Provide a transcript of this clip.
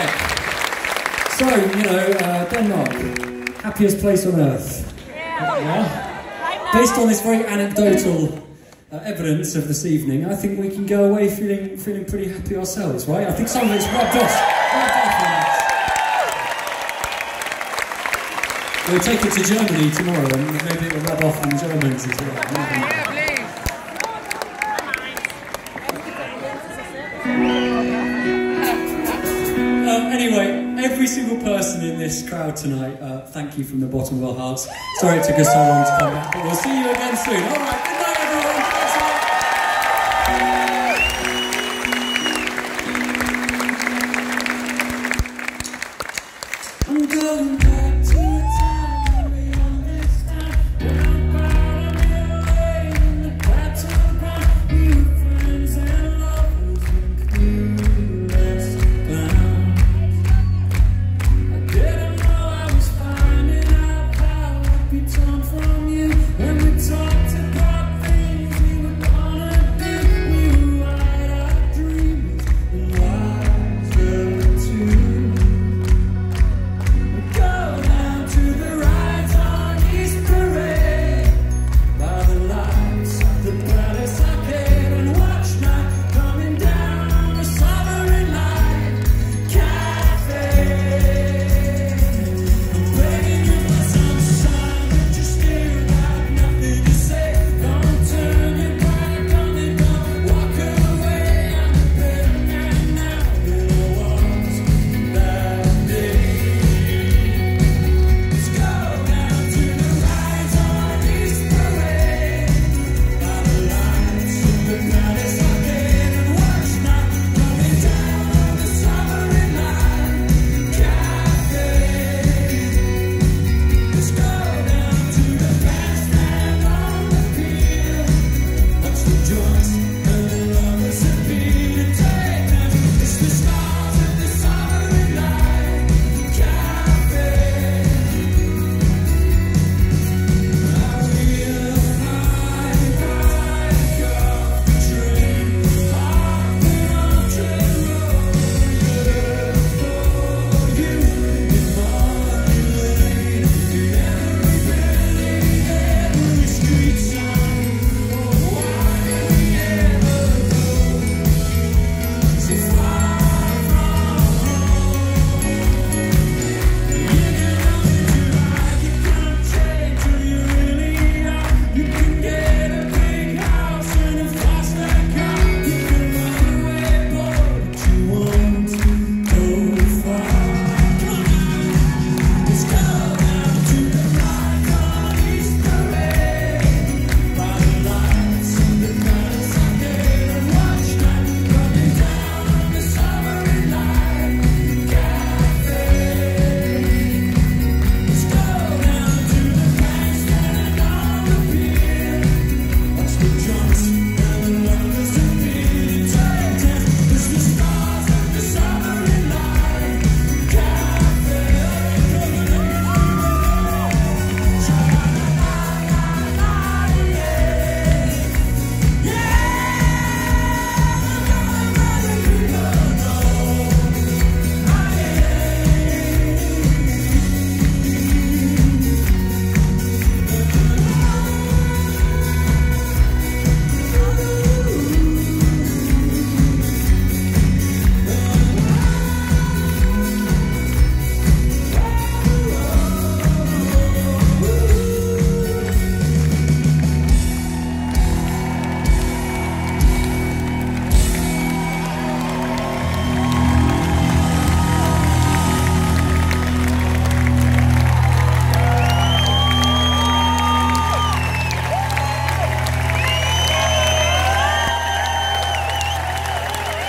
So, you know, Denmark, happiest place on earth. Yeah. Based on this very anecdotal evidence of this evening, I think we can go away feeling pretty happy ourselves, right? I think some of it's rubbed off. We'll take it to Germany tomorrow, and maybe it will rub off on Germans as well. Anyway, every single person in this crowd tonight, thank you from the bottom of our hearts. Sorry it took us so long to come back, but we'll see you again soon. All right.